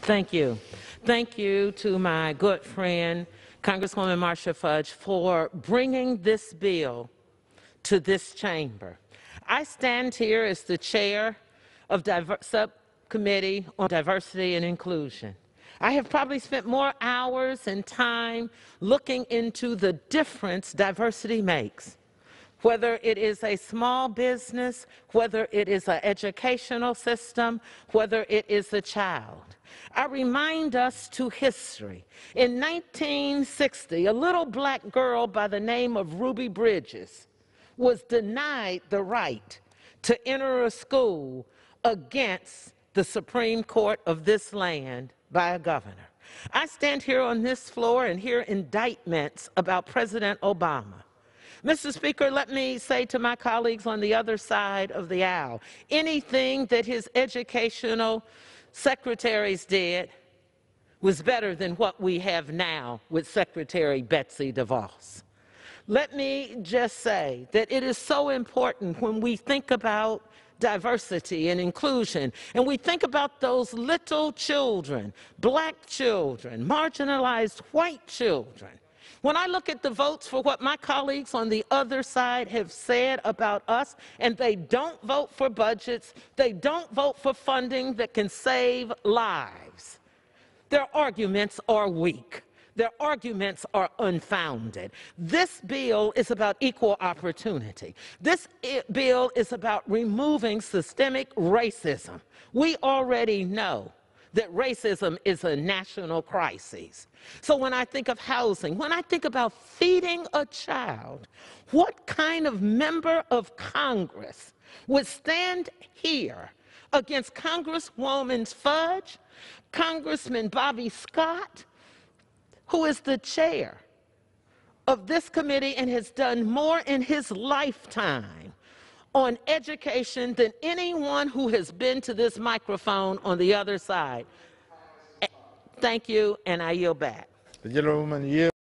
Thank you. Thank you to my good friend, Congresswoman Marcia Fudge, for bringing this bill to this chamber. I stand here as the chair of Subcommittee on Diversity and Inclusion. I have probably spent more hours and time looking into the difference diversity makes. Whether it is a small business, whether it is an educational system, whether it is a child. I remind us to history. In 1960, a little black girl by the name of Ruby Bridges was denied the right to enter a school against the Supreme Court of this land by a governor. I stand here on this floor and hear indictments about President Obama. Mr. Speaker, let me say to my colleagues on the other side of the aisle, anything that his educational secretaries did was better than what we have now with Secretary Betsy DeVos. Let me just say that it is so important when we think about diversity and inclusion, and we think about those little children, black children, marginalized white children. When I look at the votes for what my colleagues on the other side have said about us, and they don't vote for budgets, they don't vote for funding that can save lives, their arguments are weak. Their arguments are unfounded. This bill is about equal opportunity. This bill is about removing systemic racism. We already know that racism is a national crisis. So when I think of housing, when I think about feeding a child, what kind of member of Congress would stand here against Congresswoman Fudge, Congressman Bobby Scott, who is the chair of this committee and has done more in his lifetime on education than anyone who has been to this microphone on the other side. Thank you, and I yield back. The gentlewoman yields.